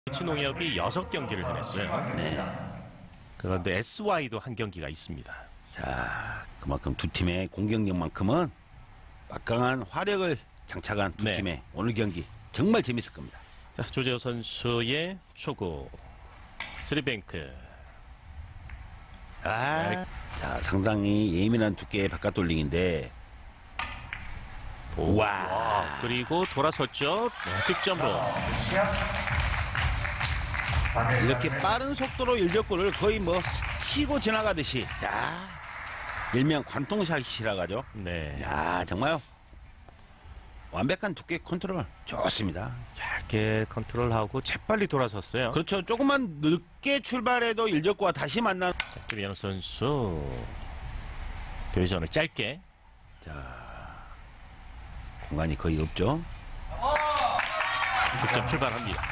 농협이 6경기를 해냈어요. 네. 그런데 SY도 한 경기가 있습니다. 자, 그만큼 두 팀의 공격력만큼은 막강한 화력을 장착한 두 네. 팀의 오늘 경기 정말 재밌을 겁니다. 자, 조재호 선수의 초구 3뱅크. 자, 상당히 예민한 두께의 바깥 돌링인데 와, 그리고 돌아섰죠. 득점으로. 이렇게 빠른 속도로 일적구를 거의 뭐 스치고 지나가듯이, 자, 일명 관통샷이라고 하죠. 네. 야, 정말 완벽한 두께 컨트롤 좋습니다. 얇게 컨트롤하고 재빨리 돌아섰어요. 그렇죠. 조금만 늦게 출발해도 일적구와 다시 만난. 김현우 선수 교전을 짧게. 자, 공간이 거의 없죠. 득점 출발합니다.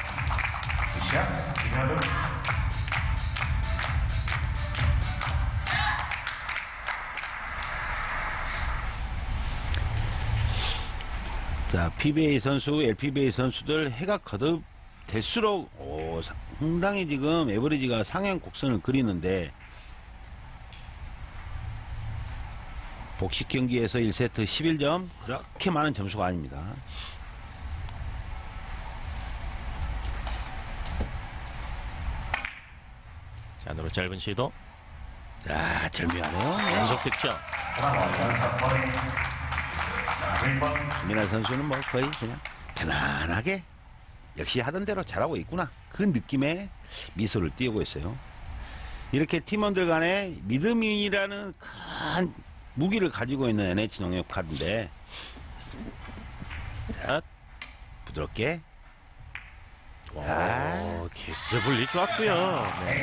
자, PBA 선수, LPBA 선수들 해가 거듭 될수록 상당히 지금 에버리지가 상향 곡선을 그리는데 복식 경기에서 1세트 11점 그렇게 많은 점수가 아닙니다. 자, 안으로 짧은 시도. 자, 절묘하네요. 연속 득점. 김민아 선수는 뭐 거의 그냥 편안하게 역시 하던 대로 잘하고 있구나, 그 느낌의 미소를 띄우고 있어요. 이렇게 팀원들 간에 믿음이라는 큰 무기를 가지고 있는 NH농협 카드인데, 자, 부드럽게. 기스 분리 좋았고요. 네.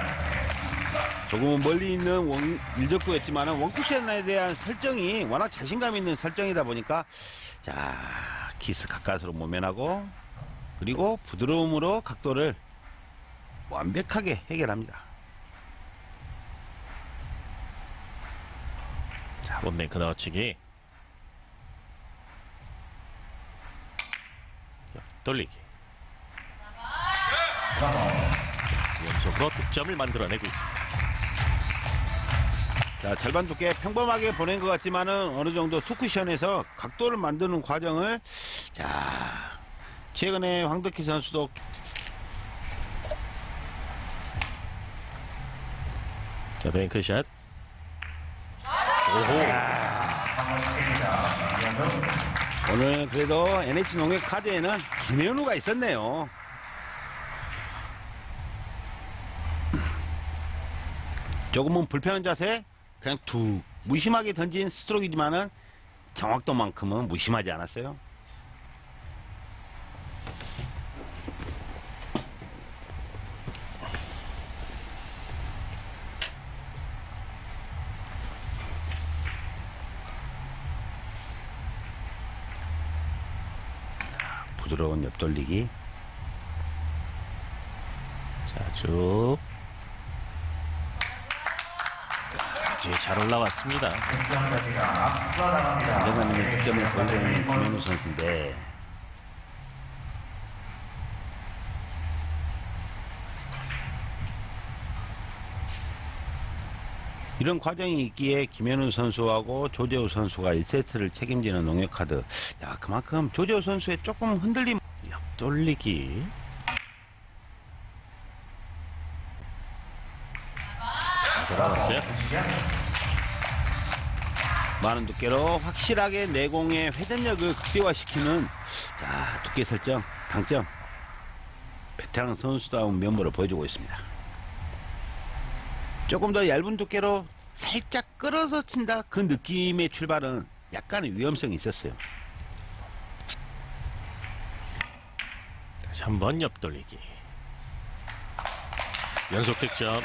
조금은 멀리 있는 일적구였지만 원쿠션에 대한 설정이 워낙 자신감 있는 설정이다 보니까, 자, 키스 가까스로 모면하고 그리고 부드러움으로 각도를 완벽하게 해결합니다. 자, 원뱅크 넣어치기. 돌리기. 연속으로 득점을 만들어내고 있습니다. 자, 절반 두께 평범하게 보낸 것 같지만은 어느 정도 투쿠션에서 각도를 만드는 과정을, 자, 최근에 황덕희 선수도 자, 뱅크샷. 오호. 오늘 그래도 NH농협 카드에는 김현우가 있었네요. 조금은 불편한 자세, 그냥 툭 무심하게 던진 스트로크이지만은 정확도만큼은 무심하지 않았어요. 부드러운 옆돌리기. 자, 쭉. 잘 올라왔습니다. 내가 있는 득점을 보여주고 있는 김현우 선수인데, 이런 과정이 있기에 김현우 선수하고 조재호 선수가 1세트를 책임지는 농협카드. 야, 그만큼 조재호 선수의 조금 흔들림. 돌리기. 돌아왔어요. 많은 두께로 확실하게 내공의 회전력을 극대화시키는, 자, 두께 설정 당점. 베테랑 선수다운 면모를 보여주고 있습니다. 조금 더 얇은 두께로 살짝 끌어서 친다, 그 느낌의 출발은 약간의 위험성이 있었어요. 다시 한번 옆돌리기. 연속 득점.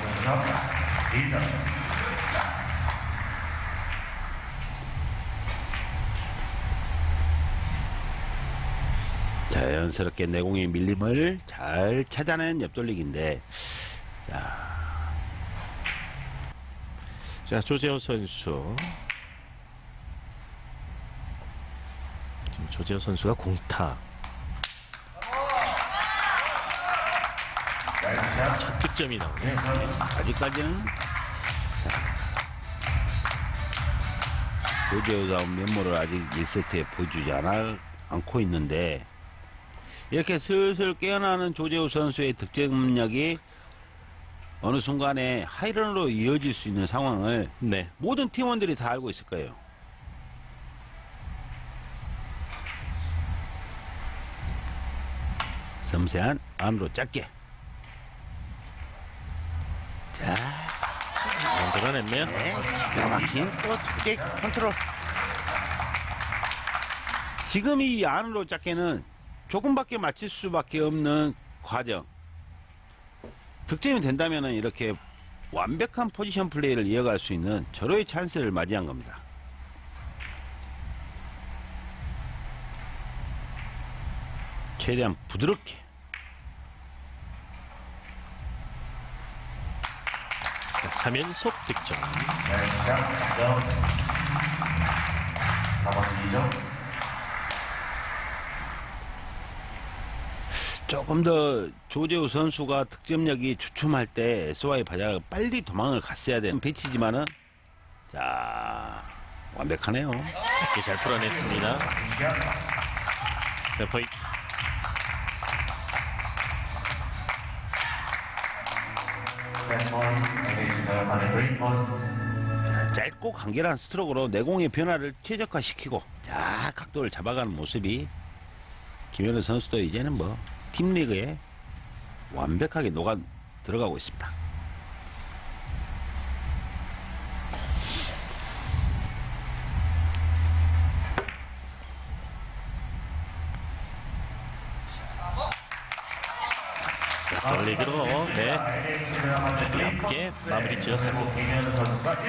자연스럽게 내공의 밀림을 잘 찾아낸 옆돌리기인데, 자, 조재호 선수. 지금 조재호 선수가 공타. 첫 득점이 나오네요. 아직까지는 조재호 다운 면모를 아직 1세트에 보여주지 않고 있는데, 이렇게 슬슬 깨어나는 조재호 선수의 득점력이 어느 순간에 하이런으로 이어질 수 있는 상황을 네. 모든 팀원들이 다 알고 있을 거예요. 섬세한 안으로 짧게. 자, 만들어냈네요. 네, 기가 막힌 또 두께 컨트롤. 지금 이 안으로 짧게는 조금밖에 맞출 수밖에 없는 과정. 득점이 된다면 이렇게 완벽한 포지션 플레이를 이어갈 수 있는 절호의 찬스를 맞이한 겁니다. 최대한 부드럽게. 자, 3연속 득점. 조금 더 조재호 선수가 득점력이 주춤할 때 SY 바자가 빨리 도망을 갔어야 되는 배치지만은, 자, 완벽하네요. 짧게 잘 풀어냈습니다. 세포이. 자, 짧고 간결한 스트로크로 내공의 변화를 최적화시키고, 자, 각도를 잡아가는 모습이 김현우 선수도 이제는 뭐 팀리그에 완벽하게 녹아 들어가고 있습니다. 돌리기로 네. 가볍게 마무리 지었습니다.